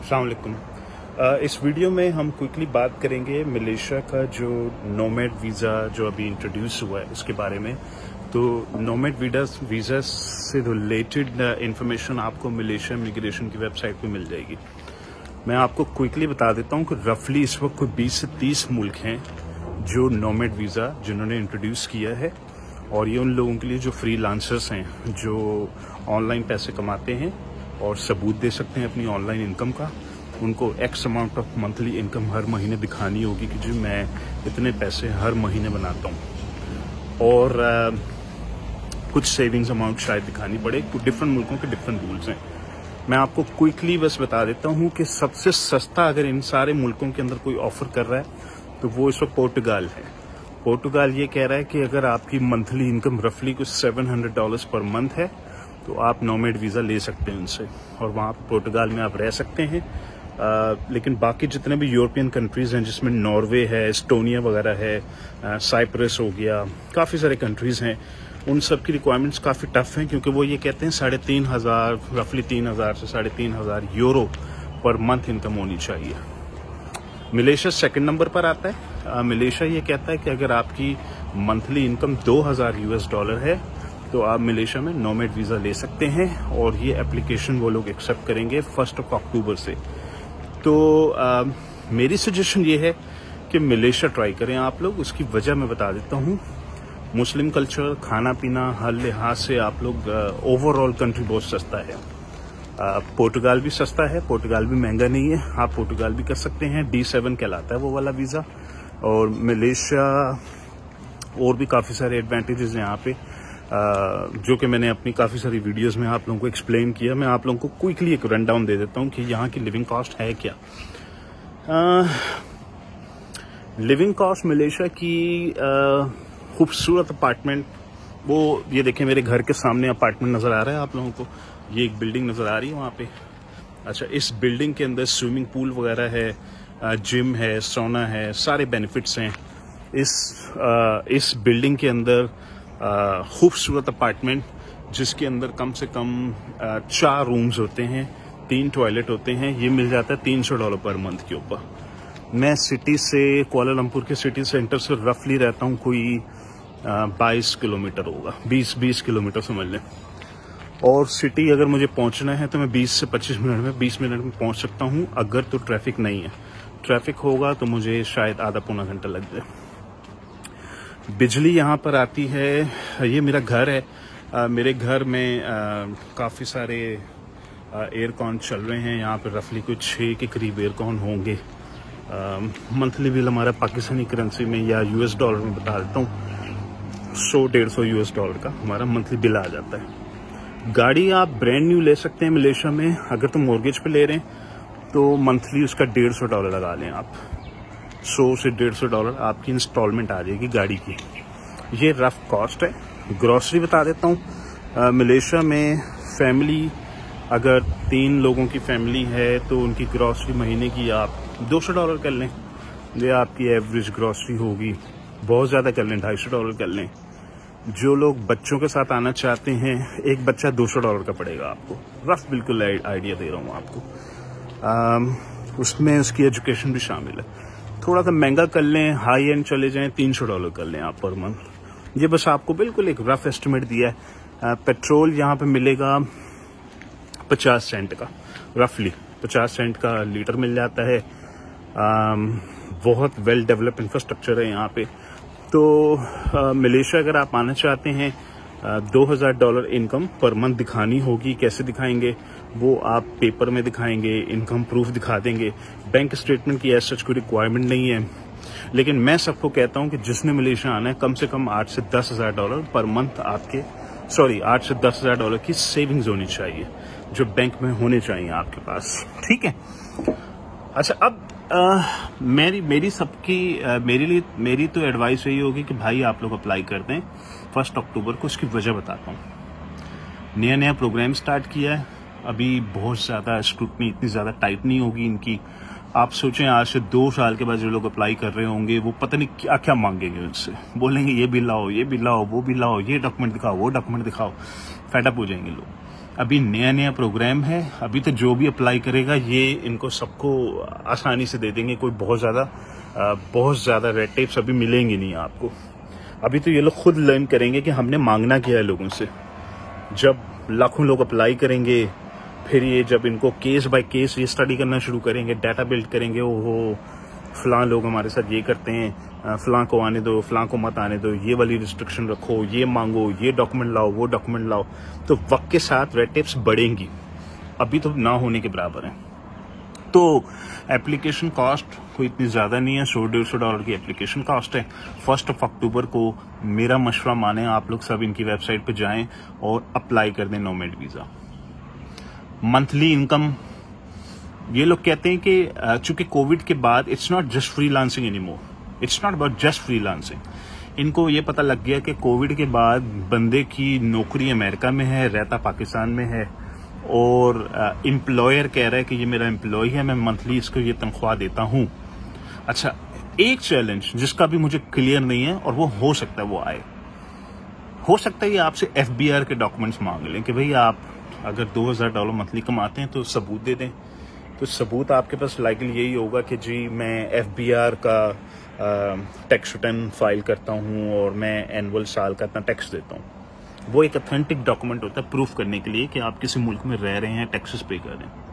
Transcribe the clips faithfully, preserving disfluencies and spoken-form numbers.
अस्सलाम वालेकुम। इस वीडियो में हम क्विकली बात करेंगे मलेशिया का जो नोमैड वीज़ा जो अभी इंट्रोड्यूस हुआ है उसके बारे में। तो नोमैड वीज़ा से रिलेटेड इंफॉर्मेशन आपको मलेशिया इमिग्रेशन की वेबसाइट पे मिल जाएगी। मैं आपको क्विकली बता देता हूँ कि रफली इस वक्त कोई बीस से तीस मुल्क हैं जो नोमैड वीज़ा जिन्होंने इंट्रोड्यूस किया है, और ये उन लोगों के लिए जो फ्रीलांसर्स हैं जो ऑनलाइन पैसे कमाते हैं और सबूत दे सकते हैं अपनी ऑनलाइन इनकम का। उनको X amount of monthly income हर महीने दिखानी होगी कि जी मैं इतने पैसे हर महीने बनाता हूँ, और आ, कुछ सेविंग्स अमाउंट शायद दिखानी पड़े। कुछ डिफरेंट मुल्कों के डिफरेंट रूल्स हैं। मैं आपको क्विकली बस बता देता हूँ कि सबसे सस्ता अगर इन सारे मुल्कों के अंदर कोई ऑफर कर रहा है तो वो इस वक्त पोर्टुगाल है। पोर्टुगाल ये कह रहा है कि अगर आपकी मंथली इनकम रफली कुछ seven hundred dollars per month है तो आप नोमैड वीज़ा ले सकते हैं उनसे, और वहाँ पोर्टुगाल में आप रह सकते हैं। आ, लेकिन बाकी जितने भी यूरोपियन कंट्रीज़ हैं जिसमें नॉर्वे है, एस्टोनिया वगैरह है, साइप्रस हो गया, काफ़ी सारे कंट्रीज़ हैं, उन सब की रिक्वायरमेंट्स काफ़ी टफ हैं, क्योंकि वो ये कहते हैं साढ़े तीन हज़ार रफली तीन हज़ार से साढ़े तीन हज़ार यूरो पर मंथ इनकम होनी चाहिए। मलेशिया सेकंड नंबर पर आता है। मलेशिया ये कहता है कि अगर आपकी मंथली इनकम दो हज़ार यूएस डॉलर है तो आप मलेशिया में नोमैड वीज़ा ले सकते हैं, और ये एप्लीकेशन वो लोग एक्सेप्ट करेंगे फर्स्ट ऑफ अक्टूबर से। तो आ, मेरी सजेशन ये है कि मलेशिया ट्राई करें आप लोग। उसकी वजह मैं बता देता हूँ। मुस्लिम कल्चर, खाना पीना, हर लिहाज से आप लोग ओवरऑल कंट्री बहुत सस्ता है। आ, पोर्टुगाल भी सस्ता है, पोर्टुगाल भी महंगा नहीं है, आप पोर्टुगाल भी कर सकते हैं। डी सेवन कहलाता है वो वाला वीज़ा। और मलेशिया और भी काफ़ी सारे एडवांटेजेस हैं यहाँ पे, Uh, जो कि मैंने अपनी काफ़ी सारी वीडियोस में आप लोगों को एक्सप्लेन किया। मैं आप लोगों को क्विकली एक रन डाउन दे देता हूँ कि यहाँ की लिविंग कॉस्ट है क्या। लिविंग कॉस्ट मलेशिया की uh, खूबसूरत अपार्टमेंट, वो ये देखें मेरे घर के सामने अपार्टमेंट नज़र आ रहा है आप लोगों को। ये एक बिल्डिंग नज़र आ रही है वहाँ पे। अच्छा, इस बिल्डिंग के अंदर स्विमिंग पूल वगैरह है, जिम है, सोना है, सारे बेनिफिट्स हैं। इस uh, इस बिल्डिंग के अंदर खूबसूरत अपार्टमेंट जिसके अंदर कम से कम आ, चार रूम्स होते हैं, तीन टॉयलेट होते हैं, ये मिल जाता है तीन सौ डॉलर पर मंथ के ऊपर। मैं सिटी से, कुआलालंपुर के सिटी सेंटर से रफली रहता हूँ, कोई बाईस किलोमीटर होगा, बीस बीस किलोमीटर समझ लें। और सिटी अगर मुझे पहुँचना है तो मैं बीस से पच्चीस मिनट में बीस मिनट में पहुँच सकता हूँ, अगर तो ट्रैफिक नहीं है। ट्रैफिक होगा तो मुझे शायद आधा पौना घंटा लग जाए। बिजली यहाँ पर आती है, ये मेरा घर है, आ, मेरे घर में काफ़ी सारे एयरकॉन चल रहे हैं। यहाँ पर रफली कुछ छः के करीब एयरकॉन होंगे। मंथली बिल हमारा पाकिस्तानी करेंसी में या यूएस डॉलर में बता देता हूँ, सौ डेढ़ सौ यूएस डॉलर का हमारा मंथली बिल आ जाता है। गाड़ी आप ब्रांड न्यू ले सकते हैं मलेशिया में, अगर तो मॉर्गेज पे ले रहे हैं तो मंथली उसका डेढ़ सौ डॉलर लगा लें आप। सौ से डेढ़ सौ डॉलर आपकी इंस्टॉलमेंट आ जाएगी गाड़ी की। ये रफ कॉस्ट है। ग्रॉसरी बता देता हूँ। मलेशिया में फैमिली, अगर तीन लोगों की फैमिली है तो उनकी ग्रॉसरी महीने की आप दो सौ डॉलर कर लें, ये आपकी एवरेज ग्रॉसरी होगी। बहुत ज़्यादा कर लें, ढाई सौ डॉलर कर लें। जो लोग बच्चों के साथ आना चाहते हैं, एक बच्चा दो सौ डॉलर का पड़ेगा आपको। रफ बिल्कुल आइडिया दे रहा हूँ आपको। आ, उसमें उसकी एजुकेशन भी शामिल है। थोड़ा सा महंगा कर लें, हाई एंड चले जाएं, तीन सौ डॉलर कर लें आप पर मंथ। ये बस आपको बिल्कुल एक रफ एस्टिमेट दिया है। पेट्रोल यहाँ पे मिलेगा पचास सेंट का, रफली पचास सेंट का लीटर मिल जाता है। आ, बहुत वेल डेवलप इंफ्रास्ट्रक्चर है यहाँ पे। तो आ, मलेशिया अगर आप आना चाहते हैं, दो हज़ार डॉलर इनकम पर मंथ दिखानी होगी। कैसे दिखाएंगे वो आप पेपर में दिखाएंगे, इनकम प्रूफ दिखा देंगे। बैंक स्टेटमेंट की ऐसा कोई रिक्वायरमेंट नहीं है। लेकिन मैं सबको कहता हूं कि जिसने मलेशिया आना है कम से कम आठ से दस हज़ार डॉलर पर मंथ आपके सॉरी आठ से दस हज़ार डॉलर की सेविंग्स होनी चाहिए, जो बैंक में होने चाहिए आपके पास। ठीक है। अच्छा, अब आ, मेरी मेरी सबकी आ, मेरे लिए मेरी तो एडवाइस यही होगी कि भाई आप लोग अप्लाई कर दें फर्स्ट अक्टूबर को। उसकी वजह बताता हूँ। नया नया प्रोग्राम स्टार्ट किया है, अभी बहुत ज़्यादा स्क्रूटनी इतनी ज़्यादा टाइट नहीं होगी इनकी। आप सोचें आज से दो साल के बाद जो लोग अप्लाई कर रहे होंगे वो पता नहीं क्या क्या मांगेंगे उनसे। बोलेंगे ये भी लाओ, ये भी लाओ, वो भी लाओ, ये डॉक्यूमेंट दिखाओ, वो डॉक्यूमेंट दिखाओ। फेडअप हो जाएंगे लोग। अभी नया नया प्रोग्राम है, अभी तो जो भी अप्लाई करेगा ये इनको सबको आसानी से दे देंगे, कोई बहुत ज़्यादा बहुत ज़्यादा रेड टेप्स अभी मिलेंगे नहीं आपको। अभी तो ये लोग खुद लर्न करेंगे कि हमने मांगना क्या है लोगों से। जब लाखों लोग अप्लाई करेंगे, फिर ये जब इनको केस बाय केस ये स्टडी करना शुरू करेंगे, डाटा बिल्ड करेंगे, ओहो फलां लोग हमारे साथ ये करते हैं, फलां को आने दो, फलां को मत आने दो, ये वाली रिस्ट्रिक्शन रखो, ये मांगो, ये डॉक्यूमेंट लाओ, वो डॉक्यूमेंट लाओ, तो वक्त के साथ रेड टेप्स बढ़ेंगी। अभी तो ना होने के बराबर है। तो एप्लीकेशन कॉस्ट कोई इतनी ज़्यादा नहीं है, सौ डेढ़ सौ डॉलर की एप्लीकेशन कॉस्ट है। फर्स्ट ऑफ अक्टूबर को मेरा मशवरा माने आप लोग सब इनकी वेबसाइट पे जाएं और अप्लाई कर दें नोमैड वीज़ा। मंथली इनकम, ये लोग कहते हैं कि चूंकि कोविड के बाद it's not just freelancing anymore, it's not about just freelancing. इनको ये पता लग गया कि कोविड के बाद बंदे की नौकरी अमेरिका में है, रहता पाकिस्तान में है, और एम्प्लॉयर कह रहा है कि ये मेरा एम्प्लॉय है, मैं मंथली इसको ये तनख्वाह देता हूं। अच्छा, एक चैलेंज जिसका भी मुझे क्लियर नहीं है, और वो हो सकता है वो आए, हो सकता है ये आपसे एफ बी आर के डॉक्यूमेंट्स मांग लें कि भाई आप अगर दो हजार डॉलर मंथली कमाते हैं तो सबूत दे दें। तो सबूत आपके पास लाइकली यही होगा कि जी मैं एफ बी आर का टैक्स रिटर्न फाइल करता हूं और मैं एनुअल साल का इतना टैक्स देता हूं। वो एक ऑथेंटिक डॉक्यूमेंट होता है प्रूफ करने के लिए कि आप किसी मुल्क में रह रहे हैं, टैक्सेस पे कर रहे हैं।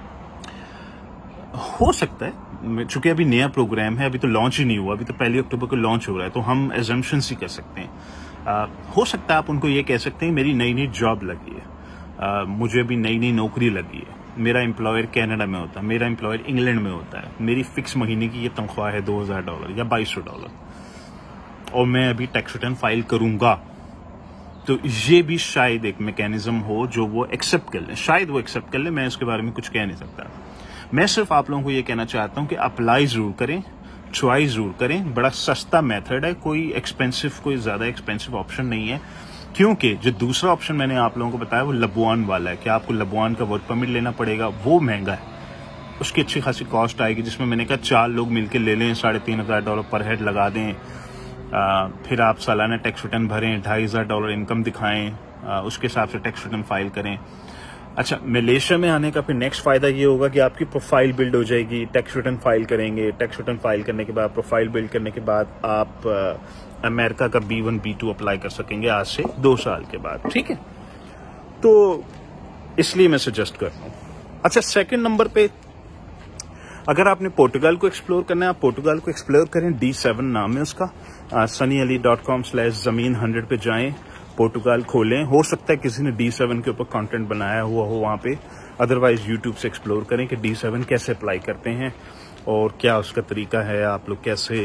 हो सकता है, चूंकि अभी नया प्रोग्राम है, अभी तो लॉन्च ही नहीं हुआ, अभी तो पहली अक्टूबर को लॉन्च हो रहा है, तो हम एजम्पशंस ही कर सकते हैं। आ, हो सकता है आप उनको ये कह सकते हैं मेरी नई नई जॉब लगी है, आ, मुझे अभी नई नई नौकरी लगी है, मेरा एम्प्लॉयर कनाडा में होता है, मेरा एम्प्लॉयर इंग्लैंड में होता है, मेरी फिक्स महीने की ये तनख्वाह है दो हजार डॉलर या बाईस सौ डॉलर, और मैं अभी टैक्स रिटर्न फाइल करूंगा। तो ये भी शायद एक मैकेनिज्म हो जो वो एक्सेप्ट कर लें, शायद वो एक्सेप्ट कर लें, मैं इसके बारे में कुछ कह नहीं सकता। मैं सिर्फ आप लोगों को ये कहना चाहता हूं कि अप्लाई जरूर करें, ट्राई जरूर करें, बड़ा सस्ता मेथड है, कोई एक्सपेंसिव, कोई ज्यादा एक्सपेंसिव ऑप्शन नहीं है। क्योंकि जो दूसरा ऑप्शन मैंने आप लोगों को बताया वो लबवान वाला है कि आपको लबवान का वर्क परमिट लेना पड़ेगा, वो महंगा है, उसकी अच्छी खासी कॉस्ट आएगी, जिसमें मैंने कहा चार लोग मिलकर ले लें, साढ़े तीन हजार डॉलर पर हेड लगा दें, आ, फिर आप सालाना टैक्स रिटर्न भरें, ढाई हजार डॉलर इनकम दिखाएं, आ, उसके हिसाब से टैक्स रिटर्न फाइल करें। अच्छा, मलेशिया में आने का फिर नेक्स्ट फायदा ये होगा कि आपकी प्रोफाइल बिल्ड हो जाएगी, टैक्स रिटर्न फाइल करेंगे, टैक्स रिटर्न फाइल करने के बाद, प्रोफाइल बिल्ड करने के बाद आप अमेरिका का B one B two apply कर सकेंगे आज से दो साल के बाद, ठीक है। तो इसलिए मैं सजेस्ट करता हूँ। अच्छा, सेकंड नंबर पे अगर आपने पोर्टुगाल को एक्सप्लोर करना है, आप पोर्टुगाल को एक्सप्लोर करें, डी सेवन नाम है उसका, Sunny Ali dot com slash जमीन हंड्रेड पे जाएं, पोर्टुगाल खोलें। हो सकता है किसी ने डी सेवन के ऊपर कंटेंट बनाया हुआ हो वहां पे, अदरवाइज यूट्यूब से एक्सप्लोर करें कि डी सेवन कैसे अप्लाई करते हैं और क्या उसका तरीका है, आप लोग कैसे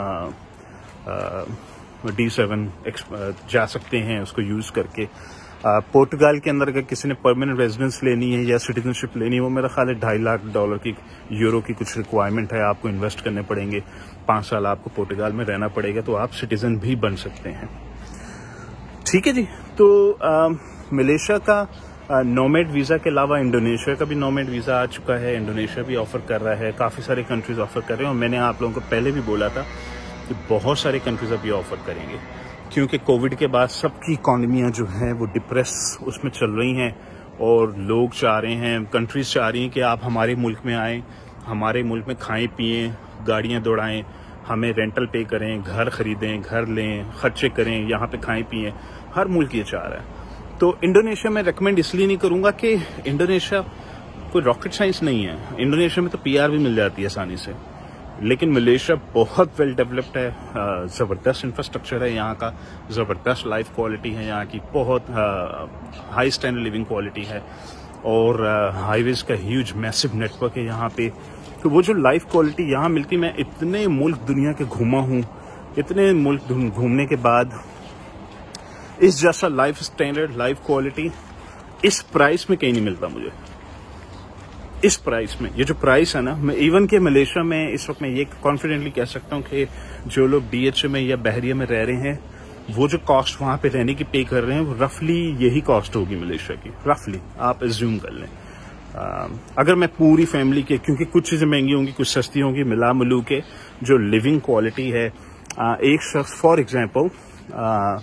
डी सेवन जा सकते हैं उसको यूज करके। पोर्टुगाल के अंदर अगर किसी ने परमानेंट रेजिडेंस लेनी है या सिटीजनशिप लेनी है, वो मेरा ख्याल है ढाई लाख डॉलर की यूरो की कुछ रिक्वायरमेंट है, आपको इन्वेस्ट करने पड़ेंगे, पांच साल आपको पोर्टुगाल में रहना पड़ेगा, तो आप सिटीजन भी बन सकते हैं, ठीक है जी। तो मलेशिया का नोमैड वीजा के अलावा इंडोनेशिया का भी नोमैड वीजा आ चुका है, इंडोनेशिया भी ऑफर कर रहा है, काफी सारे कंट्रीज ऑफर कर रहे हैं, और मैंने आप लोगों को पहले भी बोला था कि बहुत सारे कंट्रीज अभी ऑफर करेंगे, क्योंकि कोविड के बाद सबकी इकोनॉमियां जो हैं वो डिप्रेस उसमें चल रही हैं, और लोग चाह रहे हैं, कंट्रीज चाह रही हैं कि आप हमारे मुल्क में आएँ, हमारे मुल्क में खाएं पिएं, गाड़ियां दौड़ाएं, हमें रेंटल पे करें, घर खरीदें, घर लें, खर्चे करें, यहाँ पे खाएं पिएं, हर मुल्क ये चाह रहा है। तो इंडोनेशिया में रेकमेंड इसलिए नहीं करूंगा कि इंडोनेशिया कोई रॉकेट साइंस नहीं है, इंडोनेशिया में तो पी आर भी मिल जाती है आसानी से, लेकिन मलेशिया बहुत वेल डेवलप्ड है, ज़बरदस्त इंफ्रास्ट्रक्चर है यहाँ का, ज़बरदस्त लाइफ क्वालिटी है यहाँ की, बहुत हाई स्टैंडर्ड लिविंग क्वालिटी है, और हाईवेज का ह्यूज मैसिव नेटवर्क है यहाँ पे। तो वो जो लाइफ क्वालिटी यहाँ मिलती, मैं इतने मुल्क दुनिया के घूमा हूँ, इतने मुल्क घूमने के बाद इस जैसा लाइफ स्टैंडर्ड, लाइफ क्वालिटी इस प्राइस में कहीं नहीं मिलता मुझे, इस प्राइस में। ये जो प्राइस है ना, मैं इवन के मलेशिया में इस वक्त मैं ये कॉन्फिडेंटली कह सकता हूँ कि जो लोग डीएचए में या बहरिया में रह रहे हैं, वो जो कॉस्ट वहां पे रहने की पे कर रहे हैं, वो रफली यही कॉस्ट होगी मलेशिया की, रफली आप एज्यूम कर लें। आ, अगर मैं पूरी फैमिली के, क्योंकि कुछ चीजें महंगी होंगी, कुछ सस्ती होंगी, मिला मिलू के जो लिविंग क्वालिटी है, आ, एक शख्स फॉर एग्जाम्पल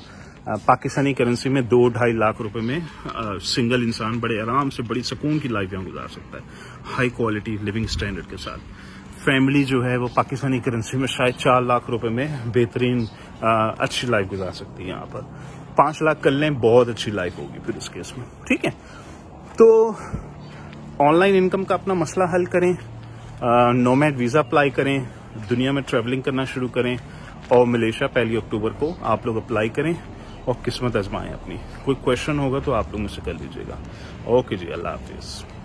पाकिस्तानी करेंसी में दो ढाई लाख रुपए में आ, सिंगल इंसान बड़े आराम से बड़ी सुकून की लाइफ यहाँ गुजार सकता है, हाई क्वालिटी लिविंग स्टैंडर्ड के साथ। फैमिली जो है वो पाकिस्तानी करेंसी में शायद चार लाख रुपए में बेहतरीन अच्छी लाइफ गुजार सकती है। यहाँ पर पांच लाख कर लें, बहुत अच्छी लाइफ होगी फिर उस केस में। ठीक है, तो ऑनलाइन इनकम का अपना मसला हल करें, नोमैड वीजा अप्लाई करें, दुनिया में ट्रैवलिंग करना शुरू करें और मलेशिया पहली अक्टूबर को आप लोग अप्लाई करें और किस्मत आजमाएं अपनी। कोई क्वेश्चन होगा तो आप लोग मुझसे कर लीजिएगा। ओके जी, अल्लाह हाफिज।